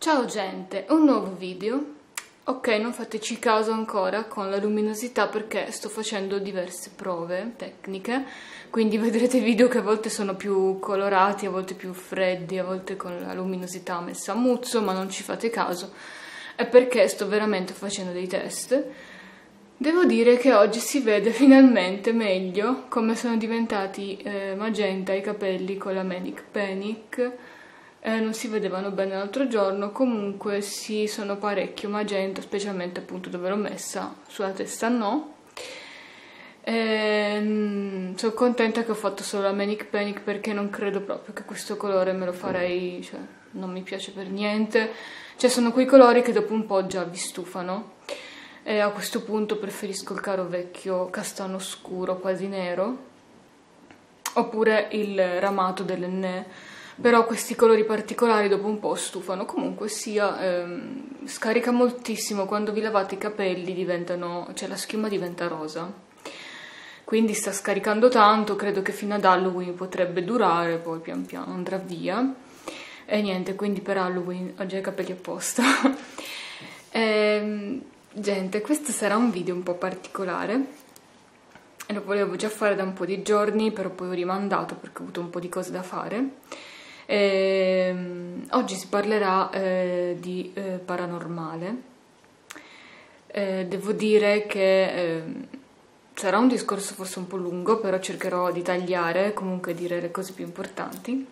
Ciao gente, un nuovo video. Ok, non fateci caso ancora con la luminosità perché sto facendo diverse prove tecniche, quindi vedrete video che a volte sono più colorati, a volte più freddi, a volte con la luminosità messa a muzzo, ma non ci fate caso, è perché sto veramente facendo dei test. Devo dire che oggi si vede finalmente meglio come sono diventati magenta i capelli con la Manic Panic. Non si vedevano bene l'altro giorno, comunque sì, sono parecchio magenta, specialmente appunto dove l'ho messa, sulla testa no. Sono contenta che ho fatto solo la Manic Panic perché non credo proprio che questo colore me lo farei, cioè non mi piace per niente. Cioè sono quei colori che dopo un po' già vi stufano. E a questo punto preferisco il caro vecchio castano scuro, quasi nero, oppure il ramato dell'Enné. Però questi colori particolari dopo un po' stufano. Comunque sia, scarica moltissimo, quando vi lavate i capelli diventano, cioè la schiuma diventa rosa, quindi sta scaricando tanto, credo che fino ad Halloween potrebbe durare, poi pian piano andrà via, e niente, quindi per Halloween ho già i capelli apposta. Gente, questo sarà un video un po' particolare, e lo volevo già fare da un po' di giorni, però poi ho rimandato perché ho avuto un po' di cose da fare. Oggi si parlerà di paranormale. Devo dire che sarà un discorso forse un po' lungo, però cercherò di tagliare, comunque dire le cose più importanti,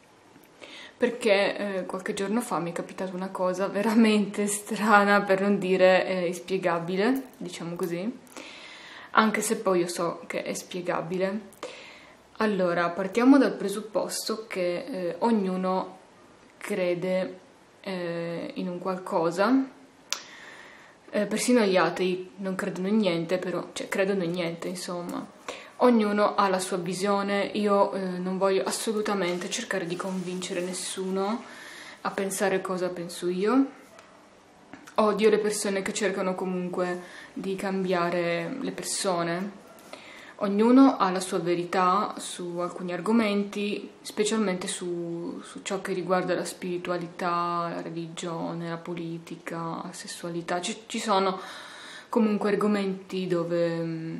perché qualche giorno fa mi è capitata una cosa veramente strana, per non dire inspiegabile, diciamo così, anche se poi io so che è spiegabile. Allora, partiamo dal presupposto che ognuno crede in un qualcosa, persino gli atei non credono in niente, però, cioè credono in niente, insomma. Ognuno ha la sua visione, io non voglio assolutamente cercare di convincere nessuno a pensare cosa penso io. Odio le persone che cercano comunque di cambiare le persone. Ognuno ha la sua verità su alcuni argomenti, specialmente su ciò che riguarda la spiritualità, la religione, la politica, la sessualità. Ci sono comunque argomenti dove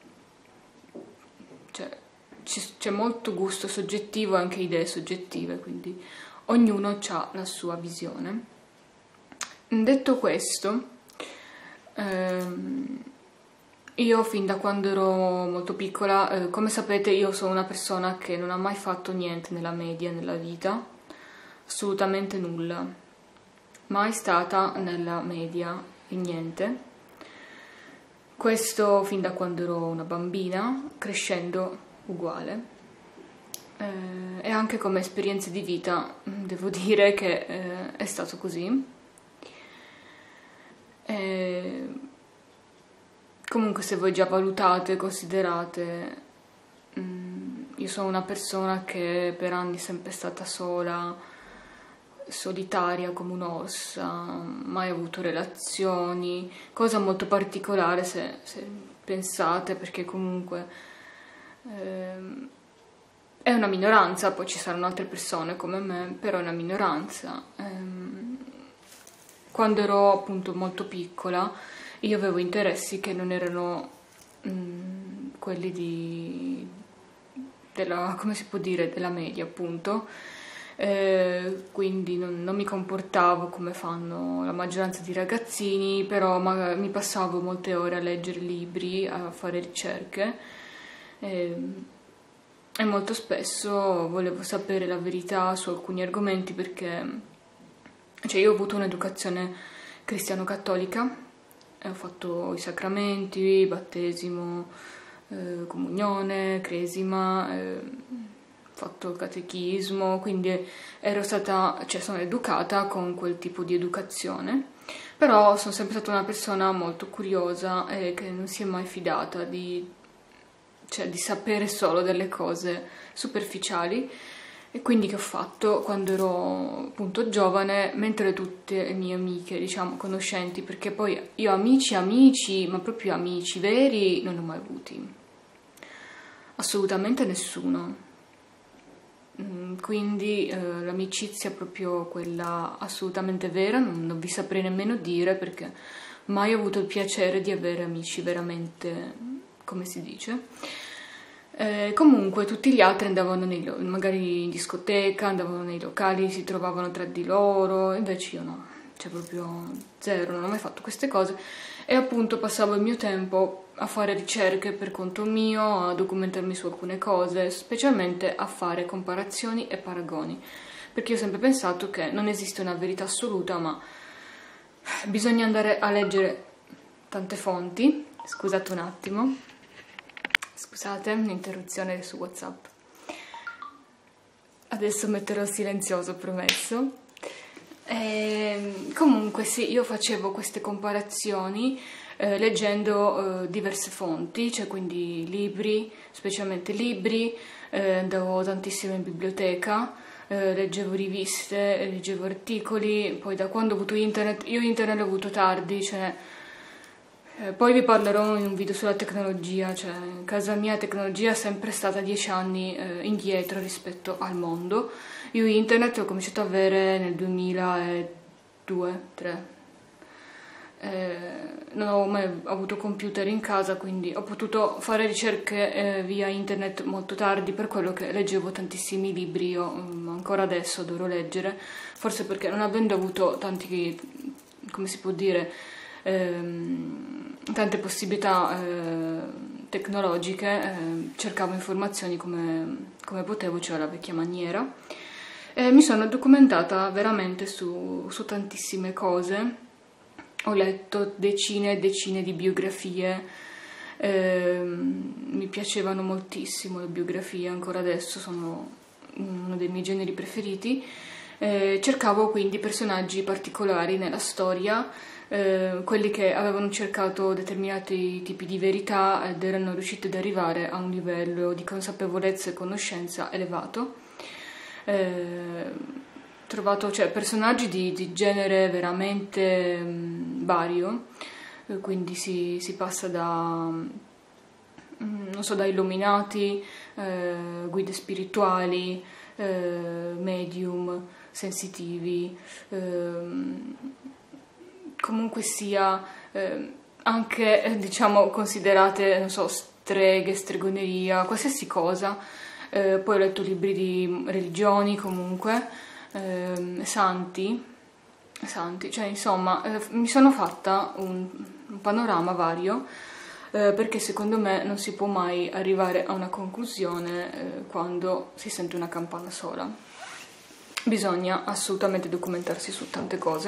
c'è molto gusto soggettivo e anche idee soggettive, quindi ognuno ha la sua visione. Detto questo, io fin da quando ero molto piccola, come sapete, io sono una persona che non ha mai fatto niente nella media, nella vita, assolutamente nulla, mai stata nella media e niente. Questo fin da quando ero una bambina, crescendo uguale. E anche come esperienze di vita devo dire che è stato così. Comunque, se voi già valutate, considerate, io sono una persona che per anni è sempre stata sola, solitaria come un'ossa, mai avuto relazioni, cosa molto particolare se pensate, perché comunque è una minoranza, poi ci saranno altre persone come me, però è una minoranza. Quando ero appunto molto piccola io avevo interessi che non erano quelli della, come si può dire, della media appunto, quindi non mi comportavo come fanno la maggioranza di ragazzini, però mi passavo molte ore a leggere libri, a fare ricerche, e molto spesso volevo sapere la verità su alcuni argomenti perché, cioè, io ho avuto un'educazione cristiano-cattolica, ho fatto i sacramenti, battesimo, comunione, cresima, ho fatto il catechismo, quindi ero stata, cioè sono educata con quel tipo di educazione, però sono sempre stata una persona molto curiosa e che non si è mai fidata di sapere solo delle cose superficiali. E quindi che ho fatto quando ero appunto giovane, mentre tutte le mie amiche, diciamo, conoscenti, perché poi io amici, ma proprio amici veri non ne ho mai avuti. Assolutamente nessuno. quindi l'amicizia proprio quella assolutamente vera, non vi saprei nemmeno dire perché mai ho avuto il piacere di avere amici veramente, come si dice. Comunque tutti gli altri andavano magari in discoteca, andavano nei locali, si trovavano tra di loro, invece io no, cioè proprio zero, non ho mai fatto queste cose e appunto passavo il mio tempo a fare ricerche per conto mio, a documentarmi su alcune cose, specialmente a fare comparazioni e paragoni, perché io ho sempre pensato che non esiste una verità assoluta, ma bisogna andare a leggere tante fonti. Scusate un attimo. Scusate, un'interruzione su WhatsApp. Adesso metterò il silenzioso, promesso. Comunque sì, io facevo queste comparazioni leggendo diverse fonti, cioè quindi libri, specialmente libri, andavo tantissimo in biblioteca, leggevo riviste, leggevo articoli, poi da quando ho avuto internet, io internet l'ho avuto tardi, cioè poi vi parlerò in un video sulla tecnologia, cioè in casa mia la tecnologia è sempre stata 10 anni indietro rispetto al mondo. Io internet l'ho cominciato ad avere nel 2002-2003. Non ho mai avuto computer in casa, quindi ho potuto fare ricerche via internet molto tardi, per quello che leggevo tantissimi libri. Io ancora adesso dovrò leggere, forse perché non avendo avuto tanti, come si può dire, tante possibilità tecnologiche, cercavo informazioni come potevo, cioè alla vecchia maniera, e mi sono documentata veramente su tantissime cose. Ho letto decine e decine di biografie, mi piacevano moltissimo le biografie, ancora adesso sono uno dei miei generi preferiti. Cercavo quindi personaggi particolari nella storia, quelli che avevano cercato determinati tipi di verità ed erano riusciti ad arrivare a un livello di consapevolezza e conoscenza elevato. Trovato, cioè, personaggi di genere veramente vario, quindi si passa da, non so, da illuminati, guide spirituali, medium, sensitivi, comunque sia anche, diciamo, considerate, non so, streghe, stregoneria, qualsiasi cosa. Poi ho letto libri di religioni comunque, santi, cioè insomma mi sono fatta un panorama vario, perché secondo me non si può mai arrivare a una conclusione quando si sente una campana sola. Bisogna assolutamente documentarsi su tante cose.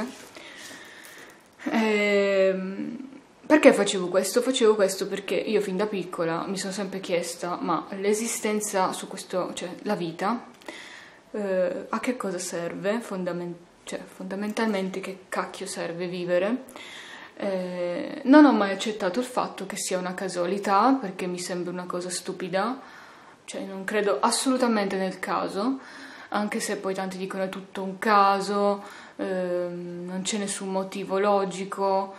Perché facevo questo? Facevo questo perché io fin da piccola mi sono sempre chiesta, ma l'esistenza su questo, cioè la vita, a che cosa serve? Cioè, fondamentalmente che cacchio serve vivere? Non ho mai accettato il fatto che sia una casualità, perché mi sembra una cosa stupida, cioè non credo assolutamente nel caso, anche se poi tanti dicono è tutto un caso, non c'è nessun motivo logico,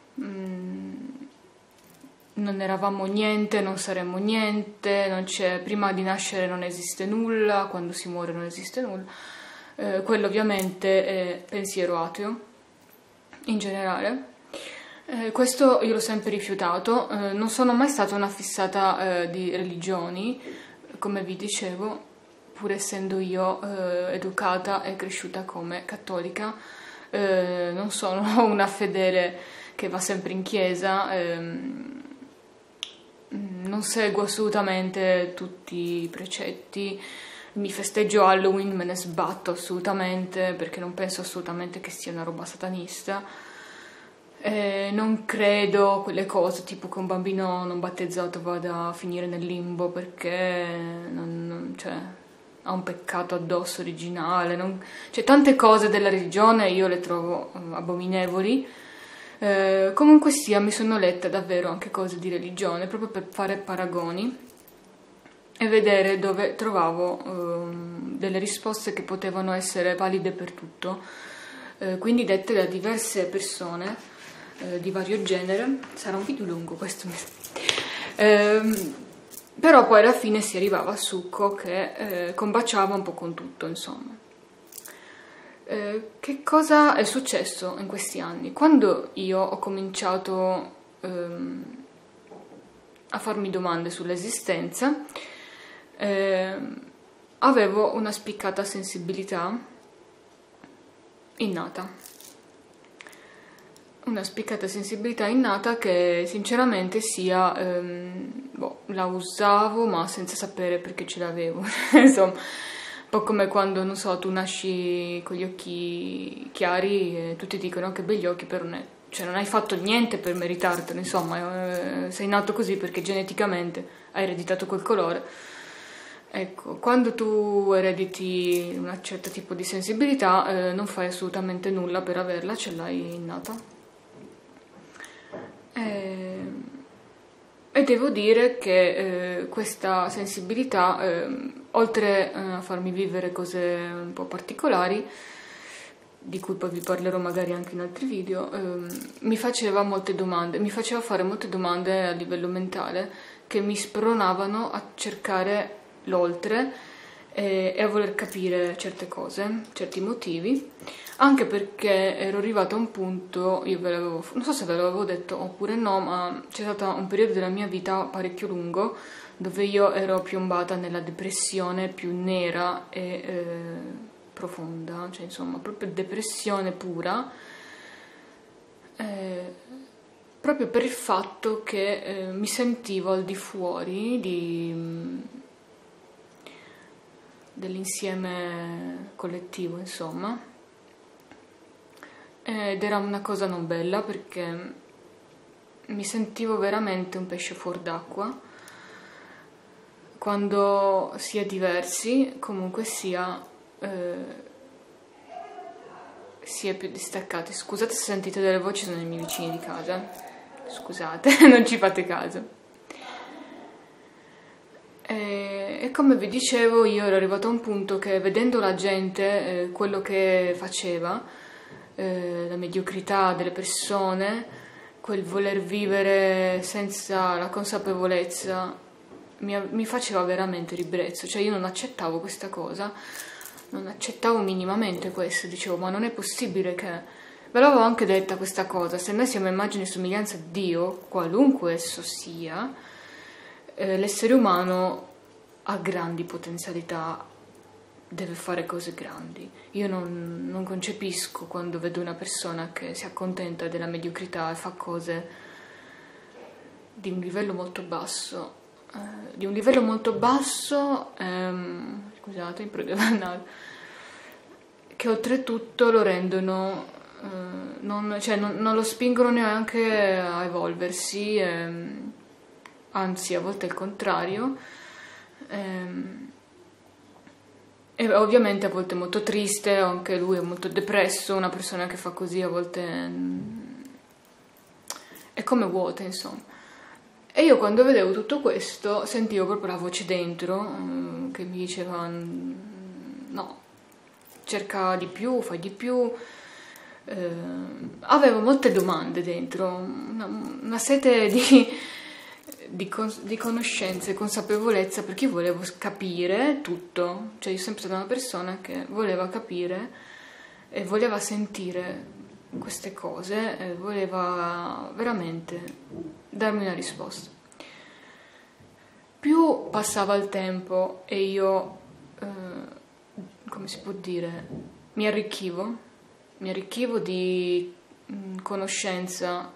non eravamo niente, non saremmo niente, non c'è, prima di nascere non esiste nulla, quando si muore non esiste nulla. Quello ovviamente è pensiero ateo, in generale. Questo io l'ho sempre rifiutato, non sono mai stata una fissata di religioni, come vi dicevo, pur essendo io educata e cresciuta come cattolica. Non sono una fedele che va sempre in chiesa, non seguo assolutamente tutti i precetti, mi festeggio Halloween, me ne sbatto assolutamente perché non penso assolutamente che sia una roba satanista. Non credo quelle cose tipo che un bambino non battezzato vada a finire nel limbo perché cioè, ha un peccato addosso originale, cioè tante cose della religione io le trovo abominevoli. Comunque sia, mi sono letta davvero anche cose di religione proprio per fare paragoni e vedere dove trovavo delle risposte che potevano essere valide per tutto, quindi dette da diverse persone di vario genere. Sarà un video lungo questo, Però poi alla fine si arrivava al succo che combaciava un po' con tutto, insomma. Che cosa è successo in questi anni? Quando io ho cominciato a farmi domande sull'esistenza, avevo una spiccata sensibilità innata. Una spiccata sensibilità innata che sinceramente la usavo ma senza sapere perché ce l'avevo. Insomma, un po' come quando, non so, tu nasci con gli occhi chiari e tutti dicono che begli occhi, però non hai fatto niente per meritartelo, insomma, sei nato così perché geneticamente hai ereditato quel colore. Ecco, quando tu erediti un certo tipo di sensibilità, non fai assolutamente nulla per averla, ce l'hai innata. E devo dire che questa sensibilità, oltre a farmi vivere cose un po' particolari, di cui poi vi parlerò magari anche in altri video, mi faceva fare molte domande a livello mentale che mi spronavano a cercare l'oltre e a voler capire certe cose, certi motivi, anche perché ero arrivata a un punto, non so se ve l'avevo detto oppure no, ma c'è stato un periodo della mia vita parecchio lungo dove io ero piombata nella depressione più nera e profonda, cioè insomma proprio depressione pura, proprio per il fatto che mi sentivo al di fuori dell'insieme collettivo, insomma, ed era una cosa non bella perché mi sentivo veramente un pesce fuor d'acqua. Quando si è diversi, comunque si è più distaccati. Scusate se sentite delle voci, sono i miei vicini di casa, scusate, non ci fate caso. E come vi dicevo, io ero arrivata a un punto che vedendo la gente, quello che faceva, la mediocrità delle persone, quel voler vivere senza la consapevolezza, mi faceva veramente ribrezzo. Cioè io non accettavo questa cosa, non accettavo minimamente questo, dicevo ma non è possibile che... Ve l'avevo anche detta questa cosa, se noi siamo immagine e somiglianza di Dio, qualunque esso sia, l'essere umano ha grandi potenzialità, deve fare cose grandi. Io non concepisco quando vedo una persona che si accontenta della mediocrità e fa cose di un livello molto basso. Scusate, che oltretutto lo rendono, non lo spingono neanche a evolversi, anzi a volte è il contrario, e ovviamente a volte è molto triste, anche lui è molto depresso, una persona che fa così a volte è come vuota, insomma. E io quando vedevo tutto questo sentivo proprio la voce dentro che mi diceva no, cerca di più, fai di più. Avevo molte domande dentro, una sete di conoscenze, consapevolezza, perché io volevo capire tutto. Cioè io sono sempre stata una persona che voleva capire e voleva sentire queste cose e voleva veramente darmi una risposta. Più passava il tempo e io, come si può dire, mi arricchivo di conoscenza,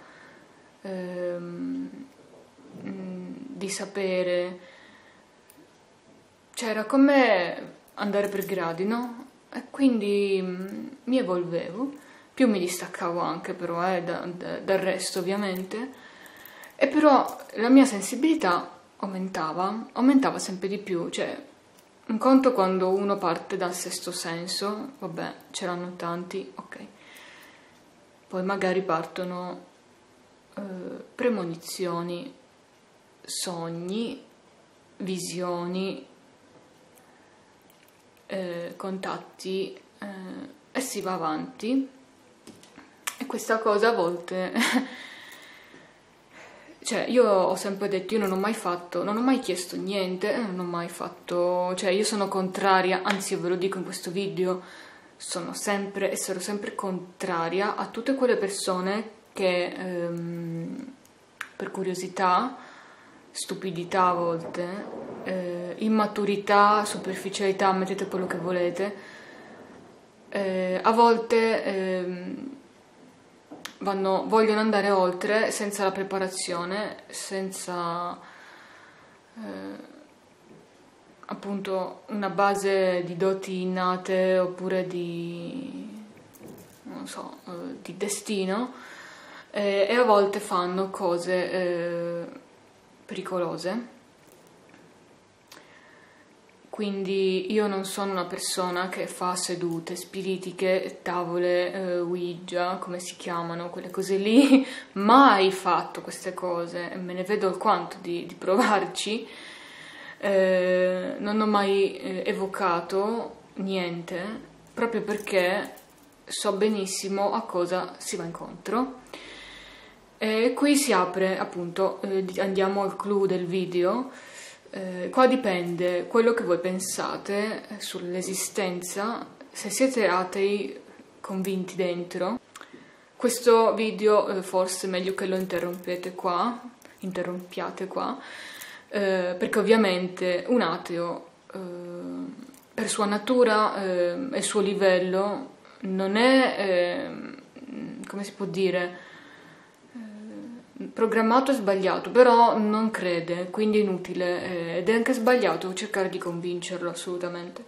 di sapere, cioè era come andare per gradi, no? E quindi mi evolvevo, più mi distaccavo anche però dal resto ovviamente, e però la mia sensibilità aumentava sempre di più, cioè un conto quando uno parte dal sesto senso, vabbè, c'erano tanti, ok, poi magari partono premonizioni, sogni, visioni, contatti, e si va avanti, e questa cosa a volte cioè, io ho sempre detto, io non ho mai chiesto niente, non ho mai fatto, cioè, io sono contraria, anzi, io ve lo dico in questo video, sarò sempre contraria a tutte quelle persone che, per curiosità, stupidità a volte, immaturità, superficialità, mettete quello che volete, a volte vogliono andare oltre senza la preparazione, senza appunto una base di doti innate oppure non so, di destino, e a volte fanno cose pericolose. Quindi io non sono una persona che fa sedute spiritiche, tavole, Ouija, come si chiamano, quelle cose lì, mai fatto queste cose, me ne vedo alquanto di provarci, non ho mai evocato niente, proprio perché so benissimo a cosa si va incontro. E qui si apre, appunto, andiamo al clou del video. Qua dipende quello che voi pensate sull'esistenza, se siete atei convinti dentro. Questo video forse è meglio che lo interrompiate qua, perché ovviamente un ateo per sua natura e suo livello non è, come si può dire, programmato è sbagliato, però non crede, quindi è inutile, ed è anche sbagliato cercare di convincerlo assolutamente.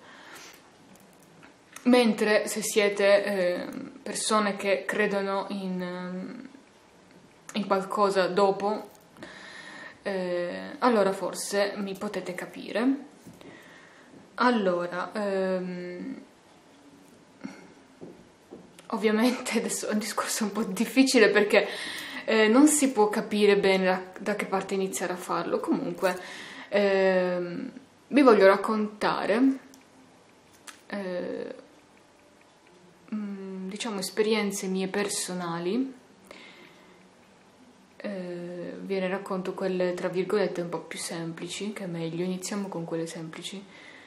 Mentre se siete persone che credono in qualcosa dopo, allora forse mi potete capire. Allora, ovviamente adesso è un discorso un po' difficile perché non si può capire bene da che parte iniziare a farlo. Comunque vi voglio raccontare diciamo esperienze mie personali. Ve ne racconto quelle tra virgolette un po' più semplici, che è meglio, iniziamo con quelle semplici.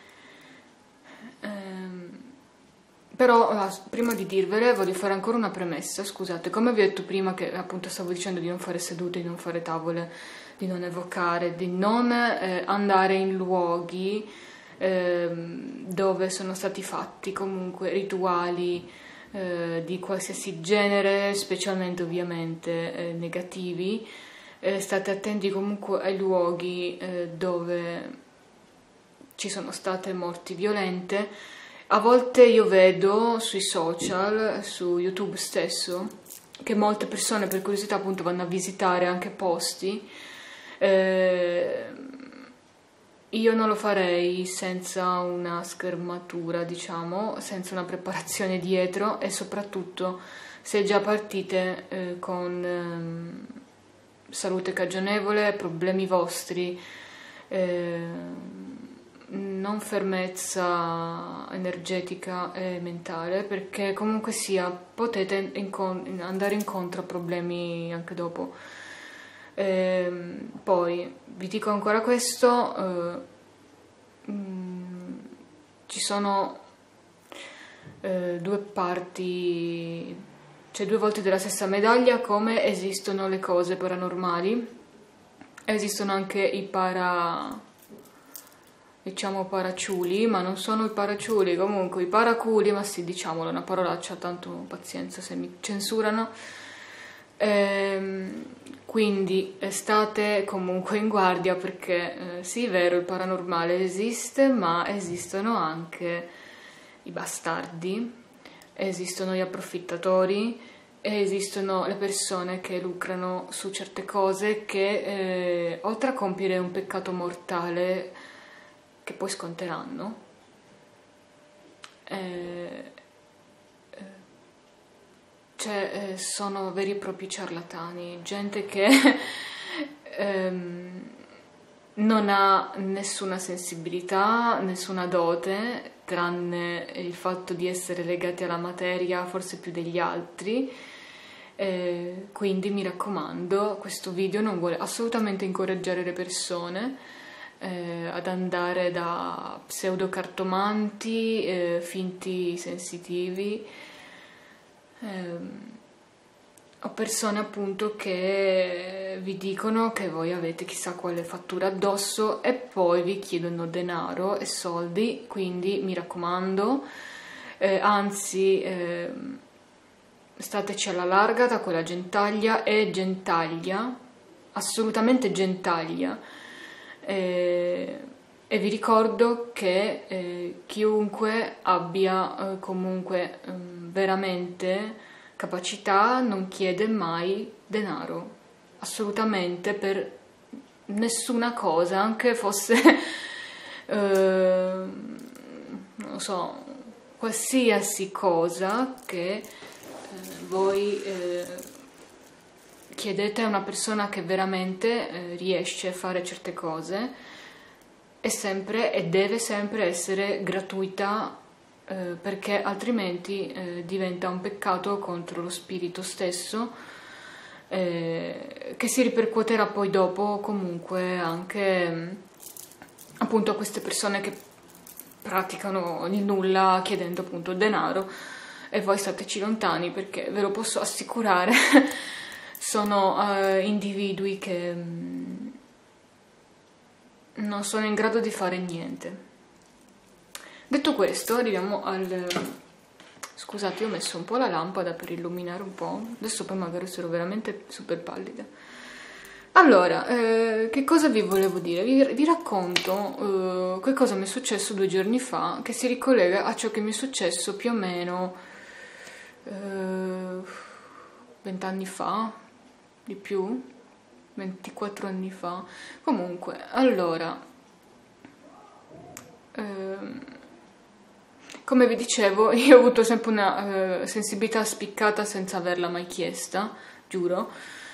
Però prima di dirvele voglio fare ancora una premessa, scusate, come vi ho detto prima, che appunto stavo dicendo di non fare sedute, di non fare tavole, di non evocare, di non andare in luoghi dove sono stati fatti comunque rituali di qualsiasi genere, specialmente ovviamente negativi. State attenti comunque ai luoghi dove ci sono state morti violente. A volte io vedo sui social, su YouTube stesso, che molte persone per curiosità appunto vanno a visitare anche posti. Io non lo farei senza una schermatura, diciamo, senza una preparazione dietro, e soprattutto se già partite con salute cagionevole, problemi vostri, non fermezza energetica e mentale, perché comunque sia potete andare incontro a problemi anche dopo. Poi vi dico ancora questo, ci sono due parti, cioè due volte della stessa medaglia, come esistono le cose paranormali, esistono anche i diciamo paraciuli, ma non sono i paraciuli, comunque i paraculi, ma sì, diciamolo, è una parolaccia, tanto pazienza se mi censurano. Quindi state comunque in guardia, perché sì, è vero, il paranormale esiste, ma esistono anche i bastardi, esistono gli approfittatori, e esistono le persone che lucrano su certe cose, che oltre a compiere un peccato mortale che poi sconteranno, cioè sono veri e propri ciarlatani, gente che non ha nessuna sensibilità, nessuna dote, tranne il fatto di essere legati alla materia, forse più degli altri, Quindi mi raccomando, questo video non vuole assolutamente incoraggiare le persone ad andare da pseudocartomanti, finti sensitivi, o persone appunto che vi dicono che voi avete chissà quale fattura addosso e poi vi chiedono denaro e soldi. Quindi mi raccomando, anzi stateci alla larga da quella gentaglia, è gentaglia, assolutamente gentaglia, e vi ricordo che chiunque abbia comunque veramente capacità non chiede mai denaro, assolutamente, per nessuna cosa, anche fosse non lo so, qualsiasi cosa che voi chiedete a una persona che veramente riesce a fare certe cose, è sempre e deve sempre essere gratuita, perché altrimenti diventa un peccato contro lo spirito stesso, che si ripercuoterà poi dopo comunque anche appunto a queste persone che praticano il nulla chiedendo appunto denaro, e voi stateci lontani, perché ve lo posso assicurare sono individui che non sono in grado di fare niente. Detto questo, arriviamo al... Scusate, io ho messo un po' la lampada per illuminare un po', adesso poi magari sarò veramente super pallida. Allora, che cosa vi volevo dire? Vi racconto che cosa mi è successo 2 giorni fa, che si ricollega a ciò che mi è successo più o meno 20 anni fa, di più, 24 anni fa. Comunque, allora... come vi dicevo, io ho avuto sempre una sensibilità spiccata senza averla mai chiesta, giuro.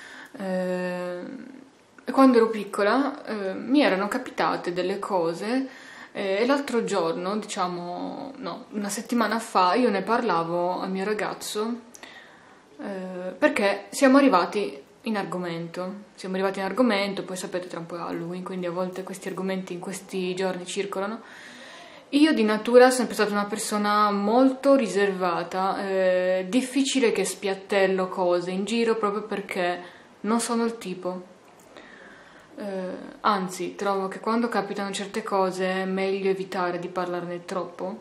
Quando ero piccola mi erano capitate delle cose, e l'altro giorno, diciamo, no, una settimana fa, io ne parlavo al mio ragazzo perché siamo arrivati in argomento. Poi sapete, tra un po' è Halloween, quindi a volte questi argomenti in questi giorni circolano. Io di natura sono sempre stata una persona molto riservata, difficile che spiattello cose in giro proprio perché non sono il tipo. Anzi, trovo che quando capitano certe cose è meglio evitare di parlarne troppo,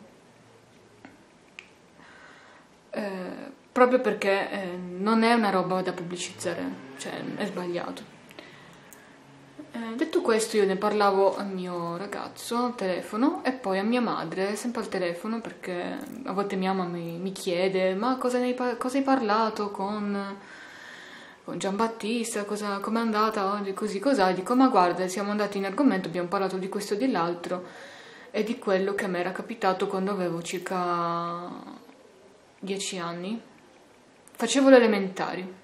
proprio perché non è una roba da pubblicizzare, cioè è sbagliato. Detto questo, io ne parlavo al mio ragazzo al telefono e poi a mia madre, sempre al telefono, perché a volte mia mamma mi chiede: ma cosa hai parlato con Giambattista, com'è andata oggi, così, cos'ha? Dico: ma guarda, siamo andati in argomento, abbiamo parlato di questo e di l'altro e di quello che a me era capitato quando avevo circa 10 anni. Facevo le elementari.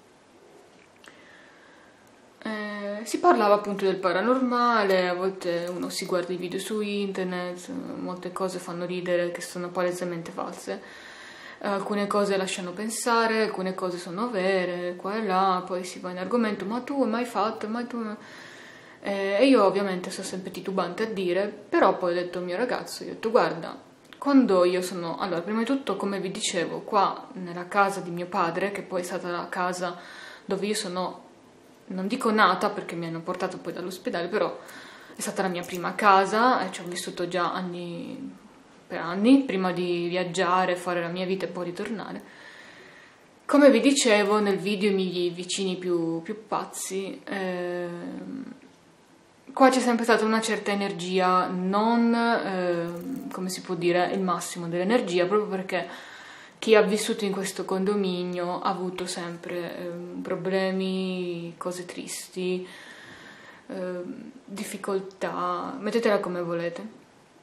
Si parlava appunto del paranormale, a volte uno si guarda i video su internet, molte cose fanno ridere che sono palesemente false, alcune cose lasciano pensare, alcune cose sono vere, qua e là, poi si va in argomento: ma tu hai mai fatto, ma tu... E io ovviamente sono sempre titubante a dire, però poi ho detto al mio ragazzo, io ho detto: guarda, quando io sono... Allora, prima di tutto, come vi dicevo, qua nella casa di mio padre, che poi è stata la casa dove io sono... non dico nata perché mi hanno portato poi dall'ospedale, però è stata la mia prima casa e ci ho vissuto già per anni, prima di viaggiare, fare la mia vita e poi ritornare. Come vi dicevo nel video, i miei vicini più pazzi, qua c'è sempre stata una certa energia, non, come si può dire, il massimo dell'energia, proprio perché chi ha vissuto in questo condominio ha avuto sempre problemi, cose tristi, difficoltà, mettetela come volete.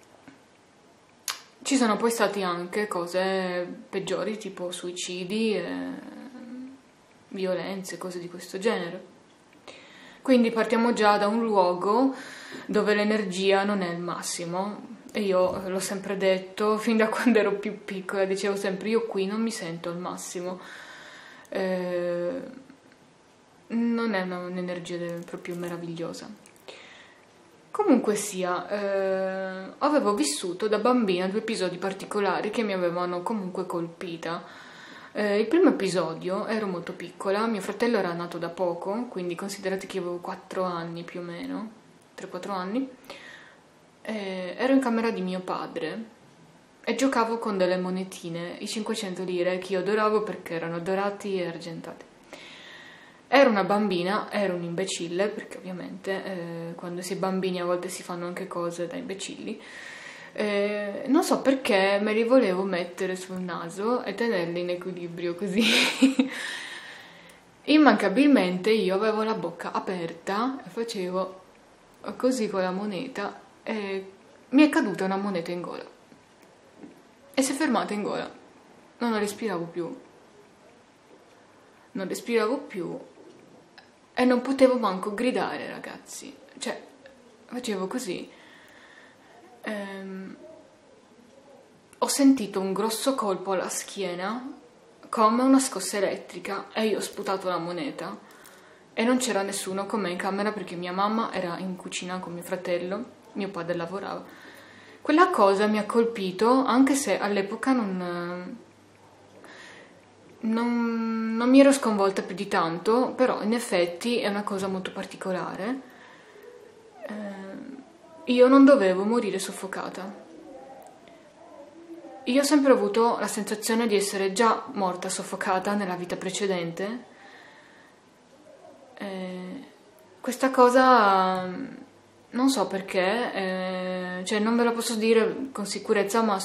Ci sono poi stati anche cose peggiori, tipo suicidi, violenze, cose di questo genere. Quindi partiamo già da un luogo dove l'energia non è il massimo. E io l'ho sempre detto, fin da quando ero più piccola, dicevo sempre: io qui non mi sento al massimo. Non è un'energia proprio meravigliosa. Comunque sia, avevo vissuto da bambina 2 episodi particolari che mi avevano comunque colpita. Il primo episodio, ero molto piccola, mio fratello era nato da poco, quindi considerate che io avevo 4 anni più o meno, 3-4 anni, ero in camera di mio padre e giocavo con delle monetine, i 500 lire, che io adoravo perché erano dorati e argentati. Ero una bambina, ero un imbecille, perché ovviamente quando si è bambini a volte si fanno anche cose da imbecilli. Non so perché me li volevo mettere sul naso e tenerli in equilibrio così. Immancabilmente io avevo la bocca aperta e facevo così con la moneta e mi è caduta una moneta in gola. E si è fermata in gola. Non respiravo più. Non respiravo più. E non potevo manco gridare, ragazzi. Cioè, facevo così. Ho sentito un grosso colpo alla schiena, come una scossa elettrica, e io ho sputato la moneta. E non c'era nessuno con me in camera perché mia mamma era in cucina con mio fratello, mio padre lavorava. Quella cosa mi ha colpito, anche se all'epoca non mi ero sconvolta più di tanto, però in effetti è una cosa molto particolare. Io non dovevo morire soffocata. Io ho sempre avuto la sensazione di essere già morta soffocata nella vita precedente. Questa cosa non so perché, cioè non ve lo posso dire con sicurezza, ma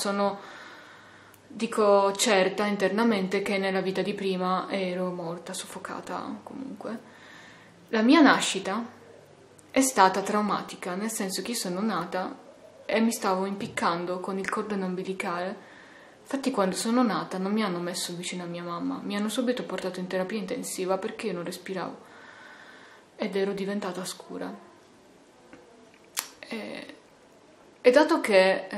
dico certa internamente che nella vita di prima ero morta soffocata comunque. La mia nascita è stata traumatica, nel senso che io sono nata e mi stavo impiccando con il cordone ombelicale. Infatti quando sono nata non mi hanno messo vicino a mia mamma, mi hanno subito portato in terapia intensiva perché io non respiravo ed ero diventata scura. E dato che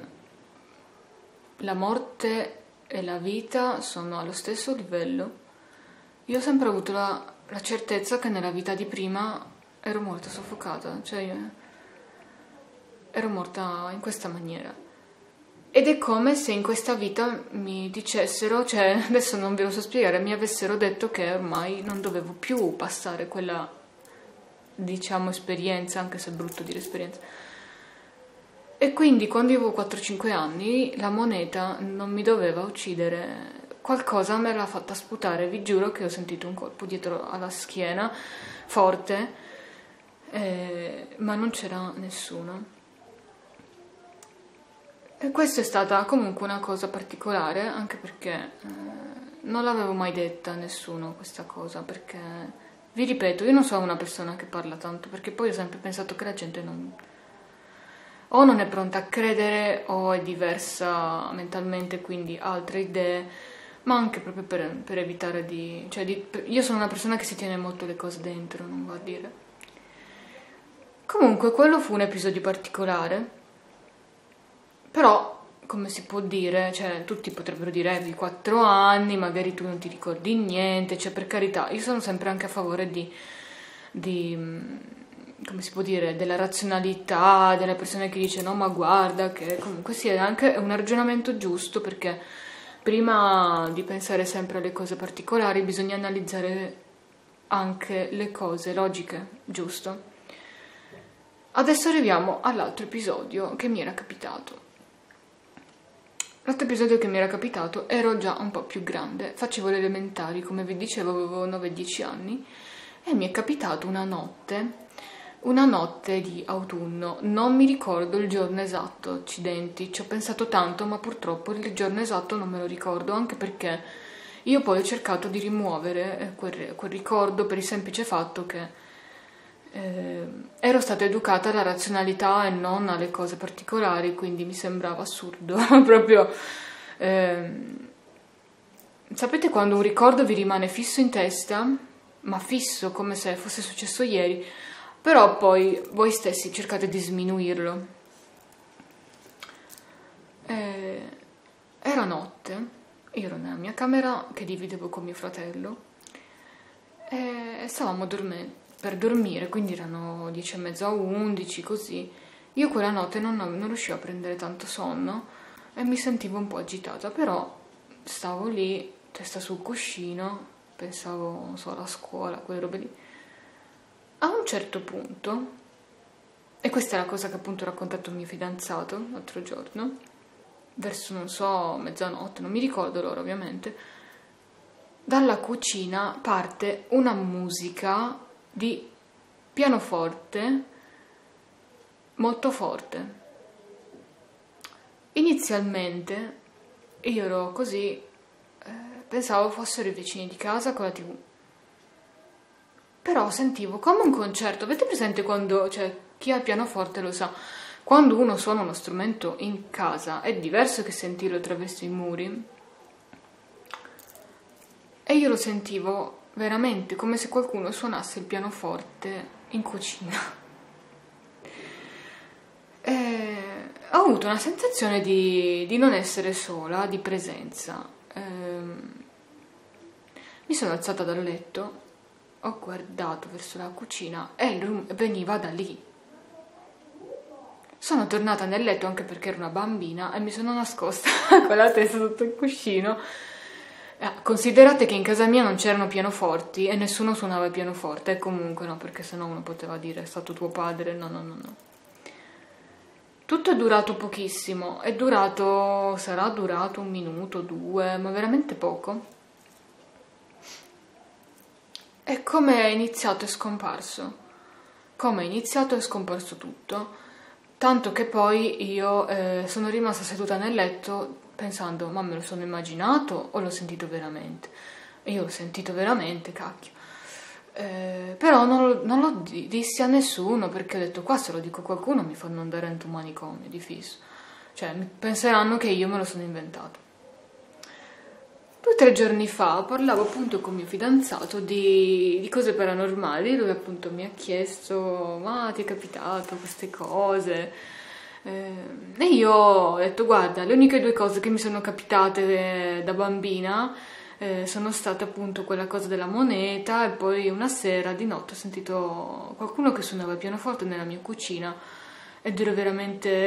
la morte e la vita sono allo stesso livello, io ho sempre avuto la certezza che nella vita di prima ero morta soffocata, cioè ero morta in questa maniera. Ed è come se in questa vita mi dicessero, cioè adesso non ve lo so spiegare, mi avessero detto che ormai non dovevo più passare quella, diciamo, esperienza, anche se è brutto dire esperienza. E quindi quando io avevo 4-5 anni la moneta non mi doveva uccidere, qualcosa me l'ha fatta sputare, vi giuro che ho sentito un colpo dietro alla schiena, forte, ma non c'era nessuno. E questa è stata comunque una cosa particolare, anche perché non l'avevo mai detta a nessuno questa cosa, perché, vi ripeto, io non sono una persona che parla tanto, perché poi ho sempre pensato che la gente o non è pronta a credere o è diversa mentalmente, quindi ha altre idee, ma anche proprio per evitare io sono una persona che si tiene molto le cose dentro, non va a dire. Comunque quello fu un episodio particolare, però come si può dire, cioè tutti potrebbero dire di 4 anni, magari tu non ti ricordi niente, cioè per carità, io sono sempre anche a favore di come si può dire, della razionalità, delle persone che dicono no ma guarda che comunque sia anche un ragionamento giusto, perché prima di pensare sempre alle cose particolari bisogna analizzare anche le cose logiche, giusto? Adesso arriviamo all'altro episodio che mi era capitato. L'altro episodio che mi era capitato ero già un po' più grande, facevo le elementari, come vi dicevo avevo 9-10 anni e mi è capitato una notte di autunno, non mi ricordo il giorno esatto, accidenti, ci ho pensato tanto ma purtroppo il giorno esatto non me lo ricordo, anche perché io poi ho cercato di rimuovere quel ricordo per il semplice fatto che ero stata educata alla razionalità e non alle cose particolari, quindi mi sembrava assurdo proprio. Sapete quando un ricordo vi rimane fisso in testa, ma fisso come se fosse successo ieri, però poi voi stessi cercate di sminuirlo. Era notte io ero nella mia camera che dividevo con mio fratello e stavamo per dormire, quindi erano 10:30, 11, così. Io quella notte non riuscivo a prendere tanto sonno e mi sentivo un po' agitata, però stavo lì, testa sul cuscino, pensavo, non so, alla scuola, quelle robe lì. A un certo punto, e questa è la cosa che appunto ho raccontato al mio fidanzato l'altro giorno, verso, non so, mezzanotte, non mi ricordo l'ora ovviamente, dalla cucina parte una musica di pianoforte molto forte. Inizialmente io ero così, pensavo fossero i vicini di casa con la TV. Però sentivo come un concerto. Avete presente quando, cioè, chi ha il pianoforte lo sa, quando uno suona uno strumento in casa è diverso che sentirlo attraverso i muri? E io lo sentivo veramente come se qualcuno suonasse il pianoforte in cucina. E ho avuto una sensazione di non essere sola, di presenza. Mi sono alzata dal letto, ho guardato verso la cucina e veniva da lì. Sono tornata nel letto anche perché ero una bambina e mi sono nascosta con la testa sotto il cuscino. Considerate che in casa mia non c'erano pianoforti e nessuno suonava il pianoforte, e comunque no, perché sennò uno poteva dire è stato tuo padre, no. Tutto è durato pochissimo, sarà durato 1 minuto, 2, ma veramente poco. E come è iniziato e scomparso. Come è iniziato e scomparso tutto. Tanto che poi io sono rimasta seduta nel letto pensando, ma me lo sono immaginato o l'ho sentito veramente? E io l'ho sentito veramente, cacchio. Però non lo dissi a nessuno, perché ho detto, qua se lo dico a qualcuno mi fanno andare in un manicomio, di fisso. Cioè, penseranno che io me lo sono inventato. 2 o 3 giorni fa parlavo appunto con mio fidanzato di cose paranormali, dove appunto mi ha chiesto, ma ti è capitato queste cose? E io ho detto, guarda, le uniche 2 cose che mi sono capitate da bambina sono state appunto quella cosa della moneta, e poi una sera di notte ho sentito qualcuno che suonava il pianoforte nella mia cucina ed ero veramente...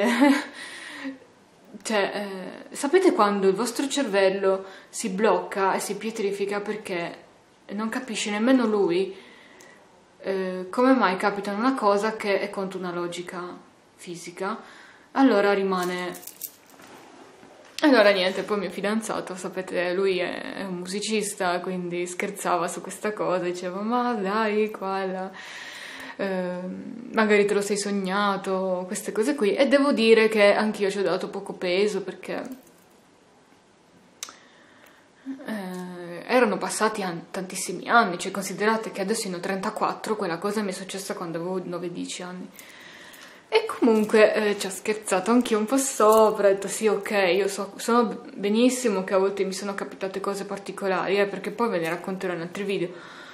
Cioè, sapete quando il vostro cervello si blocca e si pietrifica perché non capisce nemmeno lui come mai capita una cosa che è contro una logica fisica? Allora rimane... Allora niente, poi mio fidanzato, sapete, lui è un musicista, quindi scherzava su questa cosa, diceva, ma dai, qua e là... magari te lo sei sognato, queste cose qui, e devo dire che anch'io ci ho dato poco peso perché erano passati tantissimi anni, cioè considerate che adesso ne ho 34, quella cosa mi è successa quando avevo 9-10 anni. E comunque ci ho scherzato anch'io un po' sopra, ho detto sì, ok, io so benissimo che a volte mi sono capitate cose particolari, perché poi ve ne racconterò in altri video.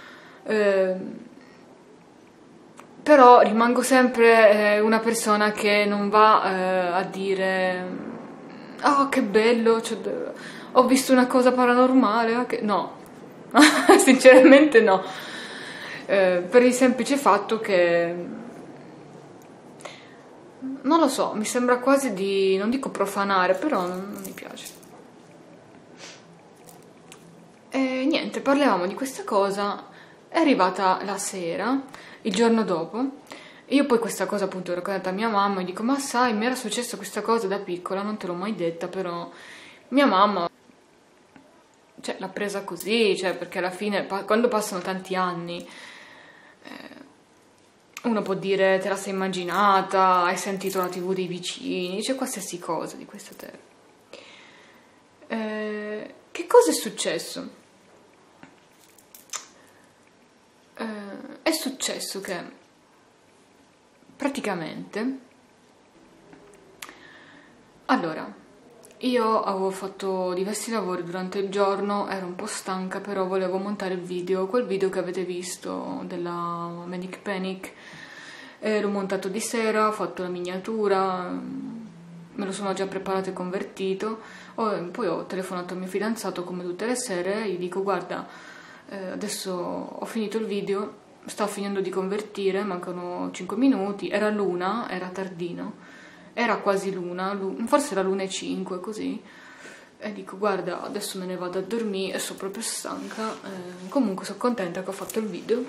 Però rimango sempre una persona che non va a dire oh che bello, cioè, ho visto una cosa paranormale, no, sinceramente no, per il semplice fatto che non lo so, mi sembra quasi di, non dico profanare, però non mi piace. E niente, parlavamo di questa cosa, è arrivata la sera, il giorno dopo. Io poi questa cosa appunto l'ho raccontata a mia mamma e dico, ma sai, mi era successa questa cosa da piccola, non te l'ho mai detta, però mia mamma, cioè, l'ha presa così, cioè, perché alla fine, quando passano tanti anni, uno può dire, te la sei immaginata, hai sentito la TV dei vicini, c'è qualsiasi cosa di questo terra. Che cosa è successo? È successo che praticamente, allora, io avevo fatto diversi lavori durante il giorno, ero un po' stanca, però volevo montare il video, quel video che avete visto della Manic Panic, l'ho montato di sera, ho fatto la miniatura, me lo sono già preparato e convertito. Poi ho telefonato al mio fidanzato come tutte le sere, gli dico guarda, adesso ho finito il video, sto finendo di convertire, mancano 5 minuti, era l'una, era tardino, era quasi l'una, forse era l'1:05 così, e dico guarda adesso me ne vado a dormire, sono proprio stanca, comunque sono contenta che ho fatto il video,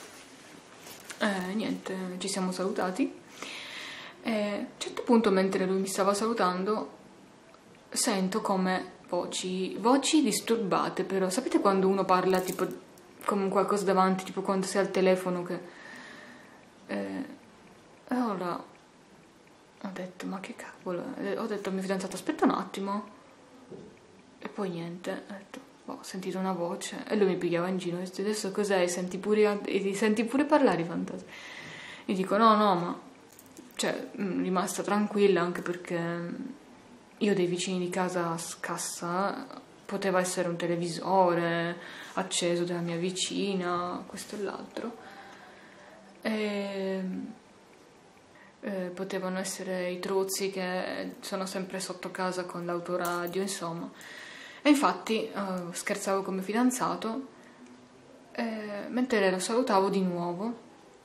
niente, ci siamo salutati. A un certo punto, mentre lui mi stava salutando, sento come voci disturbate, però sapete quando uno parla tipo con qualcosa davanti, tipo quando sei al telefono che allora ho detto ma che cavolo, ho detto al mio fidanzato aspetta un attimo, e poi niente, ho detto ho sentito una voce e lui mi pigliava in giro, adesso cos'è, senti pure parlare i fantasmi? Gli dico no ma cioè, rimasta tranquilla, anche perché io ho dei vicini di casa a scassa, poteva essere un televisore acceso dalla mia vicina, questo e l'altro, potevano essere i truzzi che sono sempre sotto casa con l'autoradio, insomma. E infatti scherzavo con mio fidanzato, mentre lo salutavo di nuovo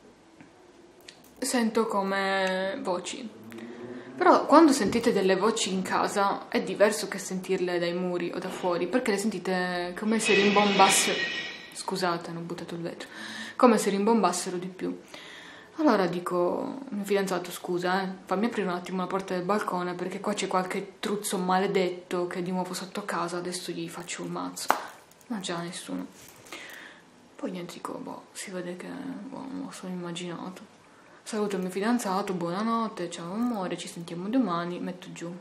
sento come voci. Però quando sentite delle voci in casa è diverso che sentirle dai muri o da fuori, perché le sentite come se rimbombassero. Scusate, hanno buttato il vetro. Come se rimbombassero di più. Allora dico al mio fidanzato scusa, fammi aprire un attimo la porta del balcone perché qua c'è qualche truzzo maledetto che è di nuovo sotto casa, adesso gli faccio un mazzo. Ma già nessuno. Poi niente, dico, si vede che me lo sono immaginato. Saluto il mio fidanzato, buonanotte, ciao amore, ci sentiamo domani, metto giù.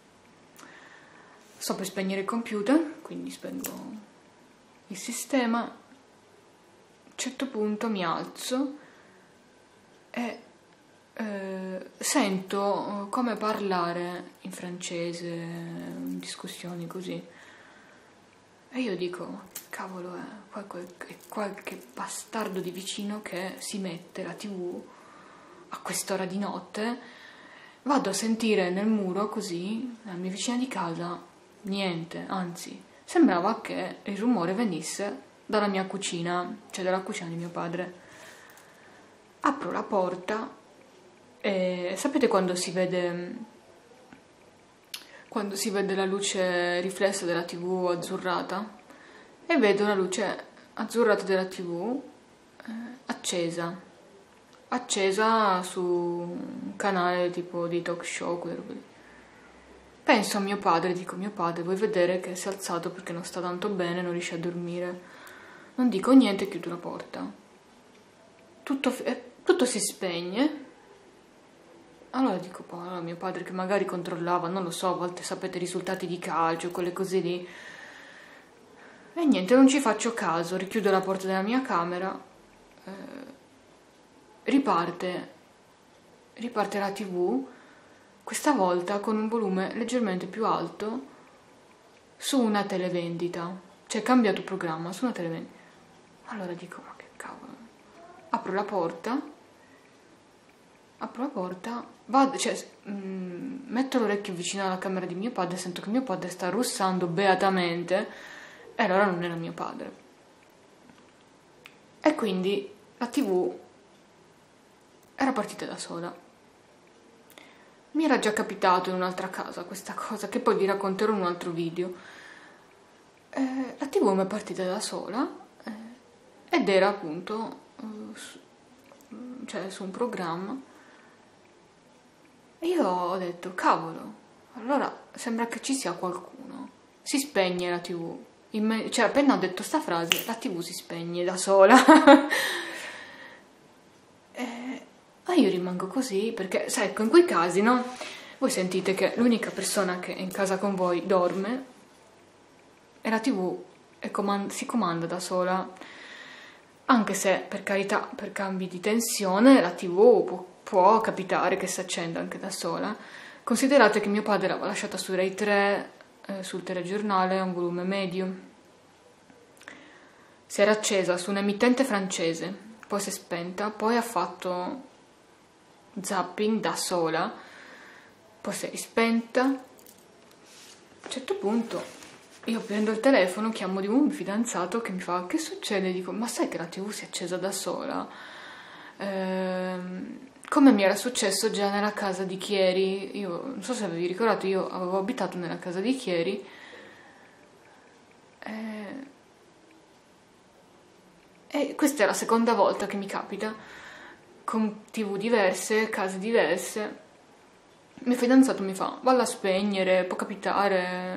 Sto per spegnere il computer, quindi spengo il sistema. A un certo punto mi alzo e sento come parlare in francese, discussioni così. E io dico, cavolo, è qualche bastardo di vicino che si mette la TV a quest'ora di notte. Vado a sentire nel muro così, la mia vicina di casa, niente, anzi, sembrava che il rumore venisse dalla mia cucina, cioè dalla cucina di mio padre. Apro la porta e sapete quando si vede la luce riflessa della TV azzurrata? E vedo la luce azzurrata della TV accesa su un canale tipo di talk show, quelle robe lì. Penso a mio padre, dico mio padre, vuoi vedere che si è alzato perché non sta tanto bene, non riesce a dormire. Non dico niente, chiudo la porta. Tutto si spegne. Allora dico, allora mio padre che magari controllava, non lo so, a volte sapete i risultati di calcio, quelle cose lì. E niente, non ci faccio caso, richiudo la porta della mia camera, riparte la TV, questa volta con un volume leggermente più alto su una televendita, cioè cambiato programma su una televendita. Allora dico, ma che cavolo, apro la porta, vado, cioè, metto l'orecchio vicino alla camera di mio padre, sento che mio padre sta russando beatamente, e allora non era mio padre. E quindi la TV era partita da sola. Mi era già capitato in un'altra casa questa cosa, che poi vi racconterò in un altro video. La TV mi è partita da sola ed era appunto cioè su un programma. E io ho detto, cavolo, allora sembra che ci sia qualcuno. Si spegne la TV. Cioè appena ho detto sta frase, la TV si spegne da sola. Ma io rimango così perché, sai, ecco, in quei casi, no? Voi sentite che l'unica persona che è in casa con voi dorme e la TV si comanda da sola. Anche se, per carità, per cambi di tensione, la TV può capitare che si accenda anche da sola. Considerate che mio padre l'aveva lasciata su Rai 3, sul telegiornale, a un volume medio. Si era accesa su un'emittente francese, poi si è spenta, poi ha fatto zapping da sola poi si è rispenta. A un certo punto io prendo il telefono, chiamo di nuovo il mio fidanzato che mi fa: che succede? Dico: ma sai che la TV si è accesa da sola? Come mi era successo già nella casa di Chieri. Io non so se avevi ricordato, io avevo abitato nella casa di Chieri e questa è la seconda volta che mi capita, con TV diverse, case diverse. Il mio fidanzato mi fa: valla a spegnere, può capitare.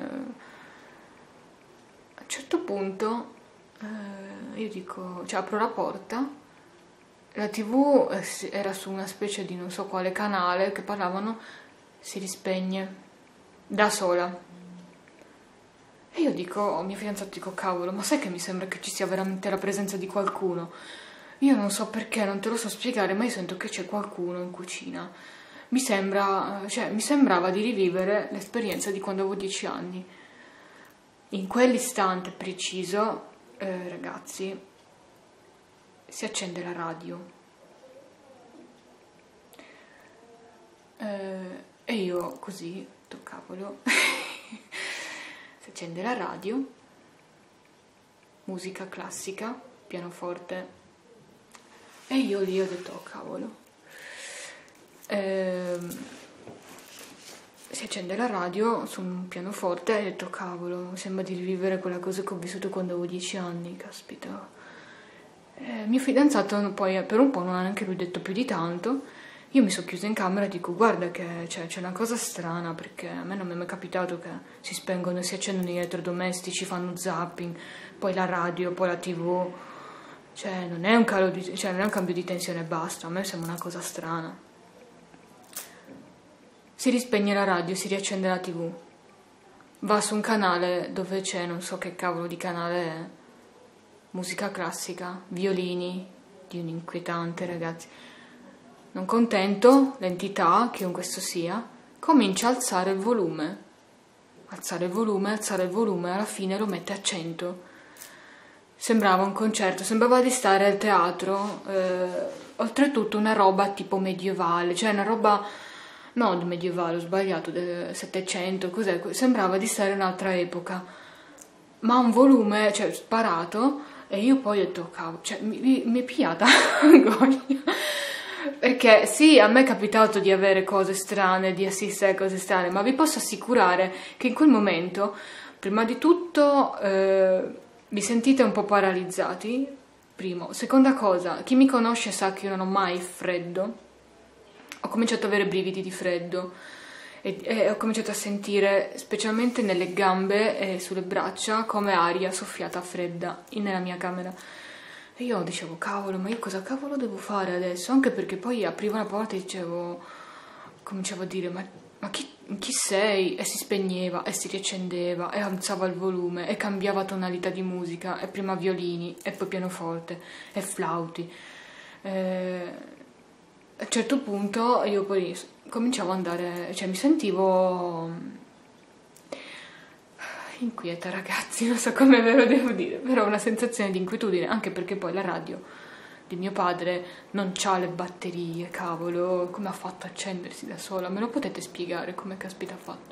A un certo punto io dico, cioè apro la porta, la TV era su una specie di non so quale canale che parlavano, si rispegne da sola. E io dico, al mio fidanzato dico: cavolo, ma sai che mi sembra che ci sia veramente la presenza di qualcuno? Io non so perché, non te lo so spiegare, ma io sento che c'è qualcuno in cucina. Mi sembrava di rivivere l'esperienza di quando avevo 10 anni. In quell'istante preciso, ragazzi, si accende la radio. E io così, cavolo, si accende la radio, musica classica, pianoforte, e io lì ho detto: oh cavolo. Si accende la radio su un pianoforte e ho detto: cavolo, sembra di rivivere quella cosa che ho vissuto quando avevo 10 anni, caspita. Mio fidanzato poi per un po' non ha neanche lui detto più di tanto. Io mi sono chiusa in camera e dico: guarda che c'è una cosa strana, perché a me non mi è mai capitato che si spengono e si accendono gli elettrodomestici, fanno zapping, poi la radio, poi la TV. Cioè non è un cambio di tensione e basta, a me sembra una cosa strana. Si rispegne la radio, si riaccende la TV, va su un canale dove c'è, non so che cavolo di canale è, musica classica, violini, di un inquietante, ragazzi. Non contento, l'entità, chiunque questo sia, comincia a alzare il volume, alla fine lo mette a 100. Sembrava un concerto, sembrava di stare al teatro, oltretutto una roba tipo medievale, cioè una roba... No, medievale, ho sbagliato, del 700, cos'è? Sembrava di stare in un'altra epoca, ma un volume, cioè, sparato, e io poi ho detto: cavolo, cioè, mi è pigliata angogna, perché sì, a me è capitato di avere cose strane, di assistere a cose strane, ma vi posso assicurare che in quel momento, prima di tutto, vi sentite un po' paralizzati, primo. Seconda cosa, chi mi conosce sa che io non ho mai freddo. Ho cominciato ad avere brividi di freddo e ho cominciato a sentire, specialmente nelle gambe e sulle braccia, come aria soffiata fredda nella mia camera. E io dicevo: cavolo, ma io cosa cavolo devo fare adesso? Anche perché poi aprivo la porta e cominciavo a dire: ma chi sei? E si spegneva e si riaccendeva e alzava il volume e cambiava tonalità di musica, e prima violini e poi pianoforte e flauti. A un certo punto io poi cominciavo ad andare, cioè mi sentivo inquieta, ragazzi, non so come ve lo devo dire, però una sensazione di inquietudine, anche perché poi la radio di mio padre non c'ha le batterie, cavolo, come ha fatto a accendersi da sola? Me lo potete spiegare come caspita ha fatto?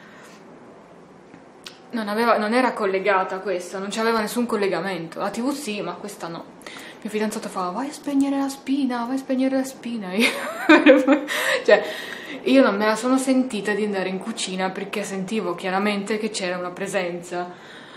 Non era collegata questa, non c'aveva nessun collegamento, la TV sì, ma questa no. Mio fidanzato fa: vai a spegnere la spina, vai a spegnere la spina. Cioè, io non me la sono sentita di andare in cucina perché sentivo chiaramente che c'era una presenza,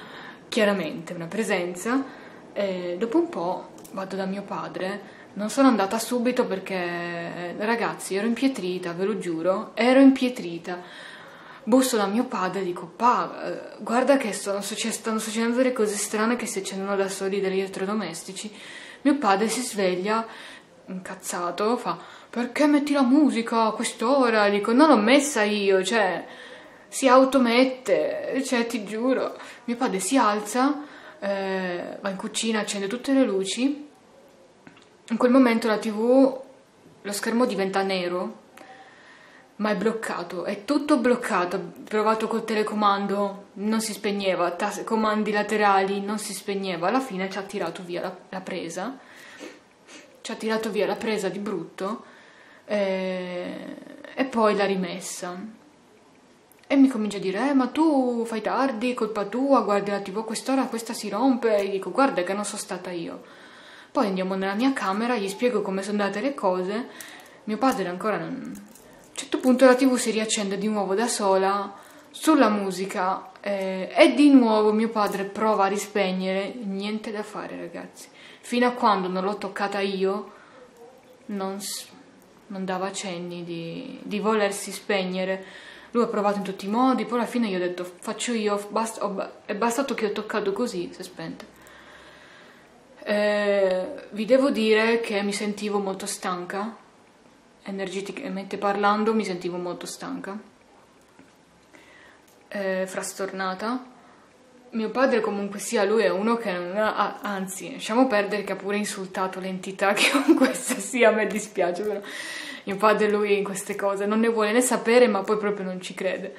e dopo un po' vado da mio padre. Non sono andata subito perché, ragazzi, ero impietrita, ve lo giuro, ero impietrita. Busso da mio padre e dico: pa, guarda che stanno succedendo delle cose strane, che si accendono da soli degli elettrodomestici. Mio padre si sveglia incazzato, fa: perché metti la musica a quest'ora? Dico: non l'ho messa io, cioè si automette, cioè ti giuro. Mio padre si alza, va in cucina, accende tutte le luci. In quel momento la TV, lo schermo diventa nero, ma è bloccato, è tutto bloccato. Ho provato col telecomando, non si spegneva, comandi laterali, non si spegneva. Alla fine ci ha tirato via la presa, di brutto, e poi l'ha rimessa. E mi comincia a dire, ma tu fai tardi, colpa tua, guardi la TV a quest'ora, questa si rompe. E gli dico, guarda che non sono stata io. Poi andiamo nella mia camera, gli spiego come sono andate le cose. Mio padre ancora non... A un certo punto la TV si riaccende di nuovo da sola, sulla musica, e di nuovo mio padre prova a rispegnere. Niente da fare, ragazzi. Fino a quando non l'ho toccata io, non dava cenni di volersi spegnere. Lui ha provato in tutti i modi, poi alla fine gli ho detto faccio io, è bastato che ho toccato così, si è spento. Vi devo dire che mi sentivo molto stanca, energeticamente parlando mi sentivo molto stanca, frastornata. Mio padre comunque sia, lui è uno che non ha, anzi, lasciamo perdere che ha pure insultato l'entità che con questa sia, a me dispiace, però mio padre lui in queste cose non ne vuole né sapere, ma poi proprio non ci crede.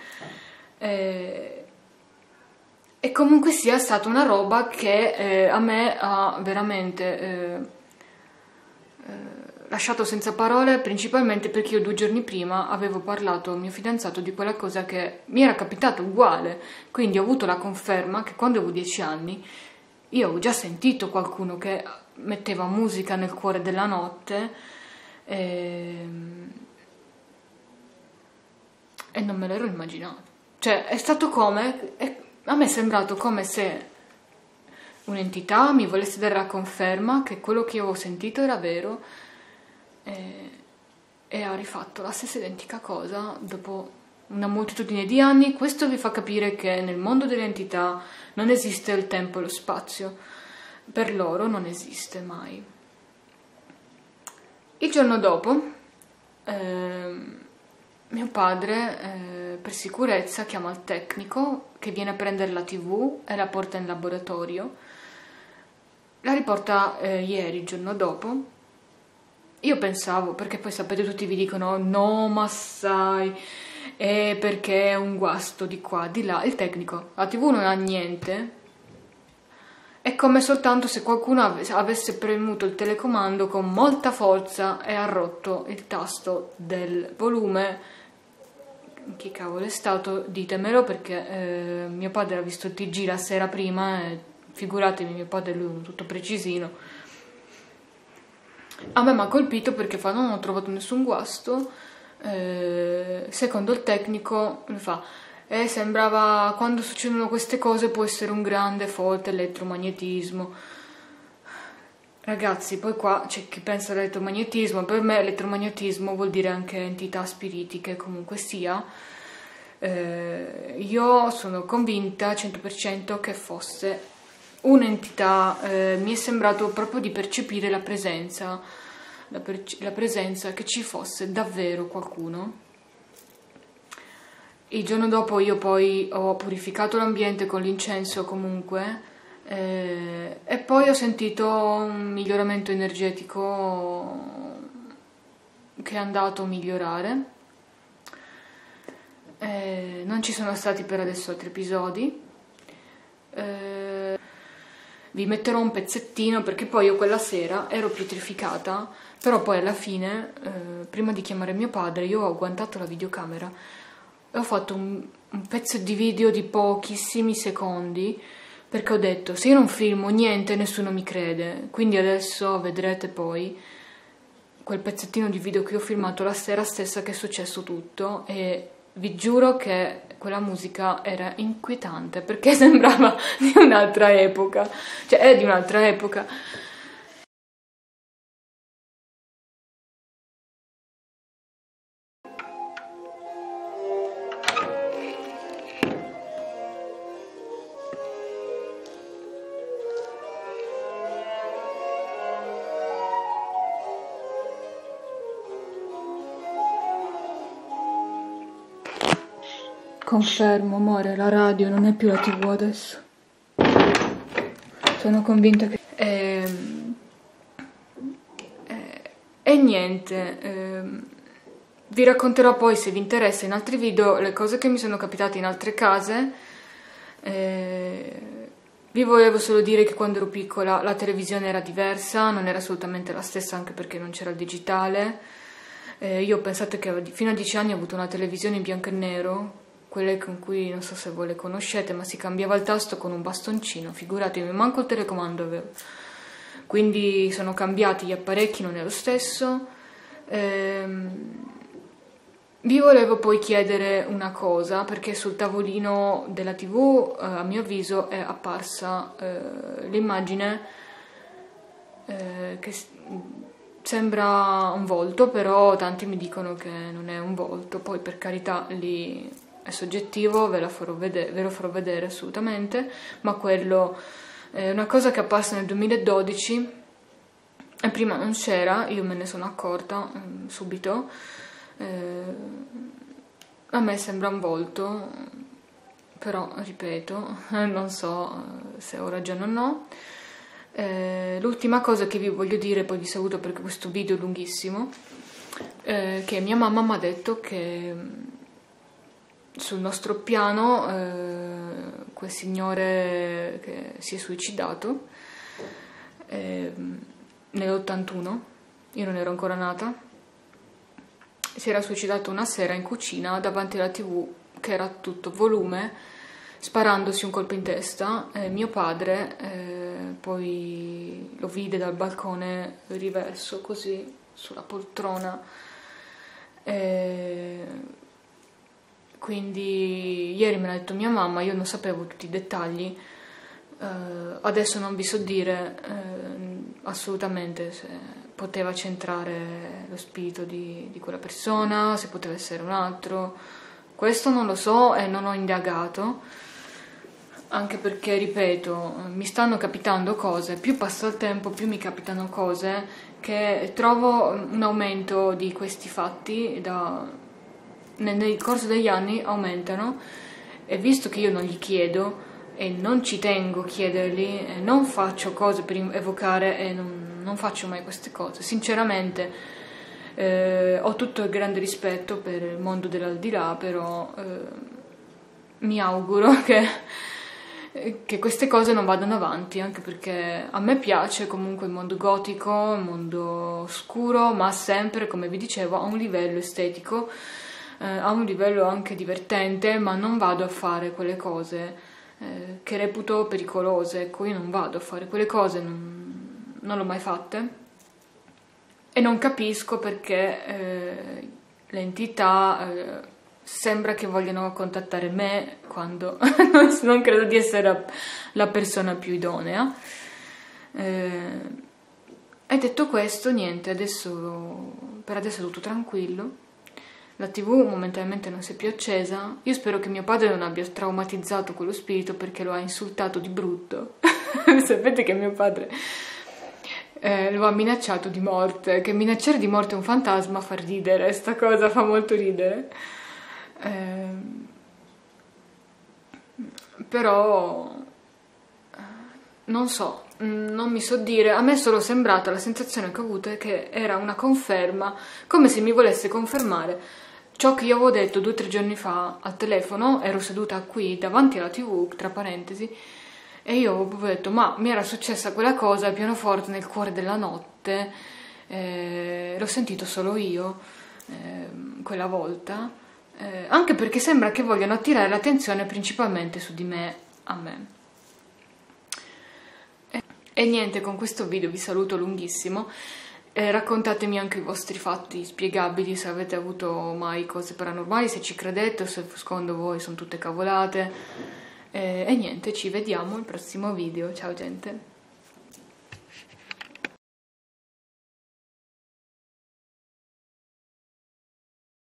E comunque sia stata una roba che a me ha veramente lasciato senza parole, principalmente perché io 2 giorni prima avevo parlato al mio fidanzato di quella cosa che mi era capitata uguale, quindi ho avuto la conferma che quando avevo 10 anni io avevo già sentito qualcuno che metteva musica nel cuore della notte e non me l'ero immaginato. Cioè è stato come, a me è sembrato come se un'entità mi volesse dare la conferma che quello che io avevo sentito era vero, e ha rifatto la stessa identica cosa dopo una moltitudine di anni. Questo vi fa capire che nel mondo delle entità non esiste il tempo e lo spazio, per loro non esiste mai. Il giorno dopo mio padre per sicurezza chiama il tecnico che viene a prendere la TV e la porta in laboratorio. La riporta ieri, il giorno dopo. Io pensavo, perché poi sapete tutti vi dicono no ma sai, perché è un guasto di qua, di là. Il tecnico, la TV non ha niente, è come soltanto se qualcuno avesse premuto il telecomando con molta forza e ha rotto il tasto del volume. Chi cavolo è stato? Ditemelo, perché mio padre ha visto il TG la sera prima e figuratevi, mio padre lui è tutto precisino. A me mi ha colpito perché fa non ho trovato nessun guasto, secondo il tecnico lui fa sembrava quando succedono queste cose può essere un grande forte elettromagnetismo. Ragazzi, poi qua c'è chi pensa all'elettromagnetismo, per me elettromagnetismo vuol dire anche entità spiritiche, comunque sia. Io sono convinta 100% che fosse un'entità, mi è sembrato proprio di percepire la presenza, che ci fosse davvero qualcuno. Il giorno dopo io poi ho purificato l'ambiente con l'incenso comunque, e poi ho sentito un miglioramento energetico che è andato a migliorare. Non ci sono stati per adesso altri episodi. Vi metterò un pezzettino perché poi io quella sera ero pietrificata, però poi alla fine, prima di chiamare mio padre, io ho agguantato la videocamera e ho fatto un pezzo di video di pochissimi secondi, perché ho detto se io non filmo niente nessuno mi crede, quindi adesso vedrete poi quel pezzettino di video che ho filmato la sera stessa che è successo tutto, e vi giuro che quella musica era inquietante perché sembrava di un'altra epoca, cioè è di un'altra epoca. Confermo, amore, la radio non è più la TV adesso. Sono convinta che... E niente, vi racconterò poi, se vi interessa, in altri video le cose che mi sono capitate in altre case. Vi volevo solo dire che quando ero piccola la televisione era diversa, non era assolutamente la stessa, anche perché non c'era il digitale. Io pensate che fino a 10 anni ho avuto una televisione in bianco e nero, quelle con cui, non so se voi le conoscete, ma si cambiava il tasto con un bastoncino, figuratevi, manco il telecomando avevo. Quindi sono cambiati gli apparecchi, non è lo stesso. Vi volevo poi chiedere una cosa, perché sul tavolino della TV, a mio avviso, è apparsa l'immagine che sembra un volto, però tanti mi dicono che non è un volto. Poi, per carità, lì è soggettivo, ve lo farò vedere assolutamente, ma quello è una cosa che è apparsa nel 2012 e prima non c'era, io me ne sono accorta subito. A me sembra un volto, però ripeto, non so se ho ragione o no. L'ultima cosa che vi voglio dire, poi vi saluto perché questo video è lunghissimo, che mia mamma mi ha detto che sul nostro piano quel signore che si è suicidato nell'81, io non ero ancora nata, si era suicidato una sera in cucina davanti alla TV che era a tutto volume, sparandosi un colpo in testa. Mio padre poi lo vide dal balcone riverso così sulla poltrona, quindi ieri me l'ha detto mia mamma, io non sapevo tutti i dettagli. Adesso non vi so dire assolutamente se poteva centrare lo spirito di quella persona, se poteva essere un altro. Questo non lo so e non ho indagato, anche perché, ripeto, mi stanno capitando cose, più passa il tempo più mi capitano cose che trovo un aumento di questi fatti, nel corso degli anni aumentano, e visto che io non gli chiedo e non ci tengo a chiederli, non faccio cose per evocare e non faccio mai queste cose. Sinceramente ho tutto il grande rispetto per il mondo dell'aldilà, però mi auguro che queste cose non vadano avanti, anche perché a me piace comunque il mondo gotico, il mondo scuro, ma sempre, come vi dicevo, a un livello estetico, a un livello anche divertente, ma non vado a fare quelle cose che reputo pericolose. Ecco, io non vado a fare quelle cose, non l'ho mai fatte e non capisco perché le entità sembra che vogliano contattare me quando non credo di essere la persona più idonea. E detto questo, niente, per adesso è tutto tranquillo. La TV momentaneamente non si è più accesa. Io spero che mio padre non abbia traumatizzato quello spirito perché lo ha insultato di brutto. Sapete che mio padre lo ha minacciato di morte, che minacciare di morte un fantasma fa ridere, sta cosa fa molto ridere. Però non so, non mi so dire, a me è solo sembrata, la sensazione che ho avuto è che era una conferma, come se mi volesse confermare ciò che io avevo detto 2 o 3 giorni fa al telefono. Ero seduta qui davanti alla TV, tra parentesi, e io avevo detto, ma mi era successa quella cosa al pianoforte nel cuore della notte, l'ho sentito solo io quella volta, anche perché sembra che vogliano attirare l'attenzione principalmente su di me, a me. E niente, con questo video vi saluto lunghissimo. Raccontatemi anche i vostri fatti spiegabili, se avete avuto mai cose paranormali, se ci credete o se secondo voi sono tutte cavolate. E niente, ci vediamo al prossimo video. Ciao gente!